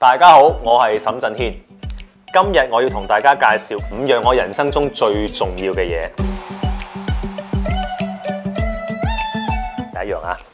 大家好，我係沈振軒。今日我要同大家介紹5樣我人生中最重要嘅嘢。第一樣啊，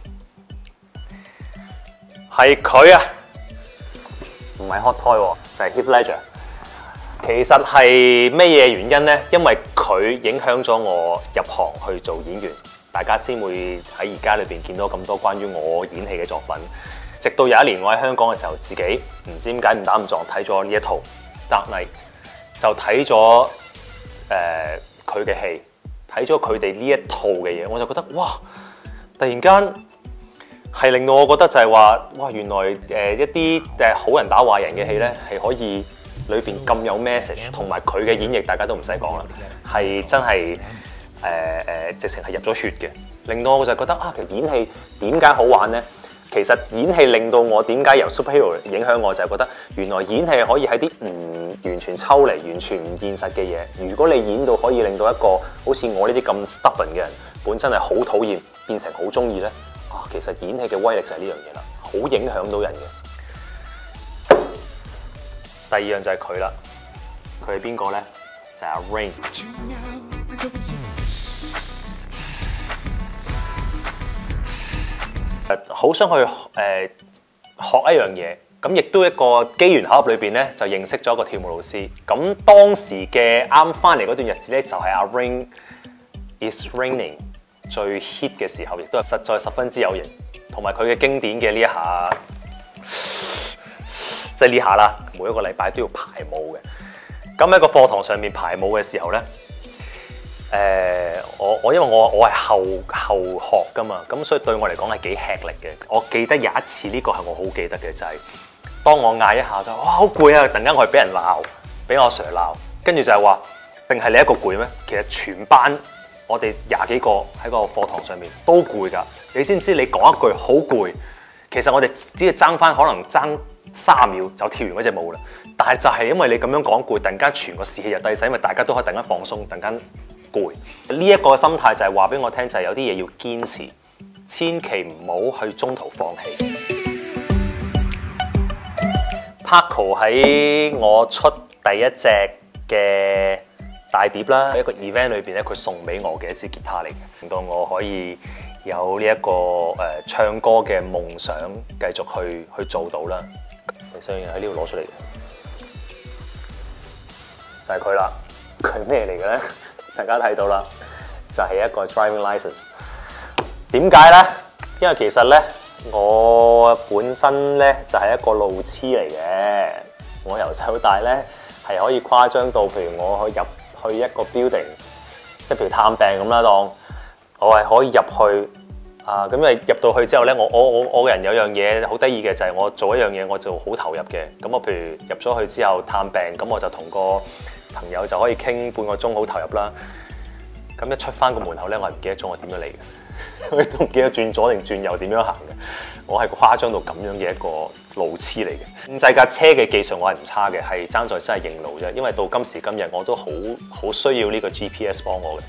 係佢啊，唔係 hot toy 喎，就係 Heath Ledger。其實係咩嘢原因呢？因為佢影響咗我入行去做演員，大家先會喺而家裏邊見到咁多關於我演戲嘅作品。直到有一年我喺香港嘅時候，自己唔知點解誤打誤撞睇咗呢一套《Dark Knight》，就睇咗佢嘅戲，睇咗佢哋呢一套嘅嘢，我就覺得哇！突然間係令到我覺得就係話哇，原來一啲好人打壞人嘅戲咧係可以裏邊咁有 message， 同埋佢嘅演繹大家都唔使講啦，係真係直情係入咗血嘅，令到我就覺得啊，其實演戲點解好玩咧？其實演戲令到我點解由 superhero 影響我，就係覺得原來演戲可以喺啲唔完全抽離、完全唔現實嘅嘢。如果你演到可以令到一個好似我呢啲咁 stubborn 嘅人，本身係好討厭，變成好中意咧，啊，其實演戲嘅威力就係呢樣嘢啦，好影響到人嘅。第二樣就係佢啦，佢係邊個咧？就係阿 Rain。好想去學一樣嘢，咁亦都一個機緣巧合裏邊咧，就認識咗一個跳舞老師。咁當時嘅啱翻嚟嗰段日子咧，就係阿 Rain Is Raining 最 hit 嘅時候，亦都係實在十分之有型，同埋佢嘅經典嘅呢一下，即係呢下啦，每一個禮拜都要排舞嘅。咁喺個課堂上面排舞嘅時候咧。因為我係後學噶嘛，咁所以對我嚟講係幾吃力嘅。我記得有一次呢個係我好記得嘅，就係當我嗌一下就哇好攰啊，突然間我係俾人鬧，俾我 Sir 鬧，跟住就係話定係你一個攰咩？其實全班我哋20幾個喺個課堂上面都攰㗎。你知唔知你講一句好攰，其實我哋只係爭翻可能爭3秒就跳完嗰隻舞啦。但係就係因為你咁樣講攰，突然間全個士氣就低晒，因為大家都可以突然間放鬆，突然間攰，呢一個心態就係話俾我聽，就係有啲嘢要堅持，千祈唔好去中途放棄。Paco 喺我出第一隻嘅大碟啦，一個 event 裏邊咧，佢送俾我嘅一支吉他嚟嘅，令到我可以有呢一個唱歌嘅夢想，繼續去做到啦。你想喺呢度攞出嚟嘅，就係佢啦。佢咩嚟嘅咧？大家睇到啦，就係一個 driving license。點解咧？因為其實咧，我本身咧就係一個路痴嚟嘅。我由細到大咧係可以誇張到，譬如我入去一個 building， 即係譬如探病咁啦，當我係可以入去啊。咁因為入到去之後咧，我個人有樣嘢好得意嘅，就係我做一樣嘢我就好投入嘅。咁我譬如入咗去之後探病，咁我就同個朋友就可以傾半個鐘，好投入啦。咁一出翻個門口咧，我係唔記得咗我點樣嚟嘅，我都唔記得轉左定轉右點樣行嘅。我係誇張到咁樣嘅一個路痴嚟嘅。控制架車嘅技術我係唔差嘅，係爭在真係認路啫。因為到今時今日我都好需要呢個 GPS 幫我嘅。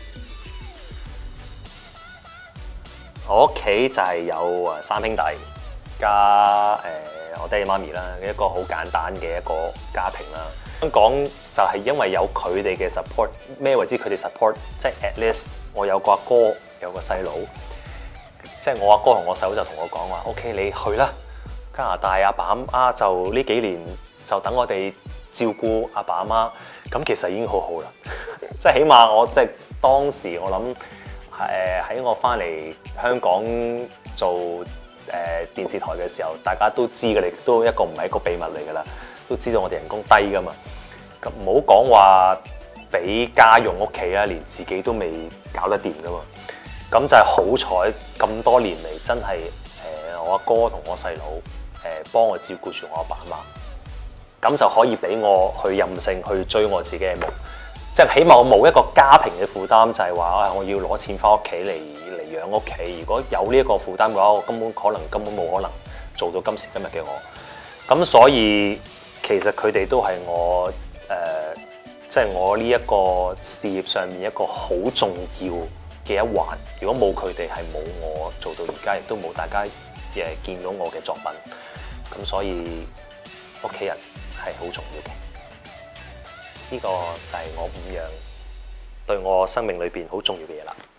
我屋企就係有3兄弟加我爹哋媽咪啦，一個好簡單嘅一個家庭啦。香港就係因為有佢哋嘅 support， 咩為之佢哋 support？ 即係 at least 我有個阿哥，有個細佬，即係我阿哥同我細佬就同我講話 ：OK， 你去啦，加拿大阿爸阿媽就呢幾年就等我哋照顧阿爸阿媽，咁其實已經好好啦。即係起碼我即係當時我諗喺我翻嚟香港做電視台嘅時候，大家都知嘅，你都一個唔係一個秘密嚟㗎啦。都知道我哋人工低噶嘛，咁唔好講話俾家用屋企啊，連自己都未搞得掂噶嘛。咁就係好彩咁多年嚟，真係我阿哥同我細佬幫我照顧住我阿爸阿媽，咁就可以俾我去任性去追我自己嘅夢。即係起碼我冇一個家庭嘅負擔，就係話我要攞錢翻屋企嚟養屋企。如果有呢一個負擔嘅話，我根本冇可能做到今時今日嘅我。咁所以其實佢哋都係我即係我呢一個事業上面一個好重要嘅一環。如果冇佢哋，係冇我做到而家，亦都冇大家見到我嘅作品。咁所以屋企人係好重要嘅。呢個就係我5樣對我生命裏邊好重要嘅嘢啦。